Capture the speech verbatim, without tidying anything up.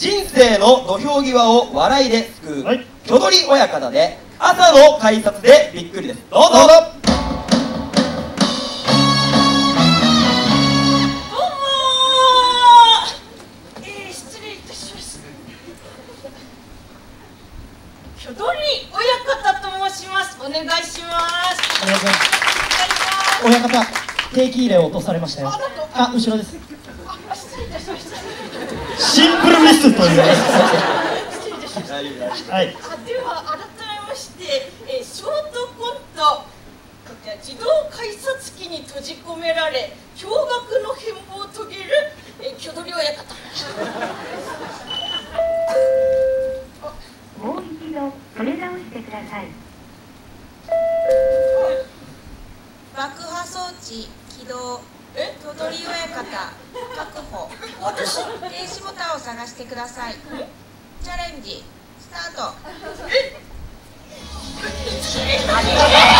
人生の土俵際を笑いで救う、 はい、 挙取り親方で朝の改札でびっくりです。どうぞ。 どうもー、えー、失礼いたします。挙取り親方と申します。お願いします。 お願いします。親方、定期入れを落とされましたよ。あ、後ろです。 あ、失礼いたしました。 シンプルミスという。 失礼いたしました。 はい。 あ、では改めまして、えー、ショートコント、こちら自動改札機に閉じ込められ驚愕の変貌を遂げる、えー、挙取り親方。 もう一度それ直してください。 爆破装置起動。 え、 挙取り親方確保。 私？ 停止ボタンを探してください。チャレンジスタート。 え？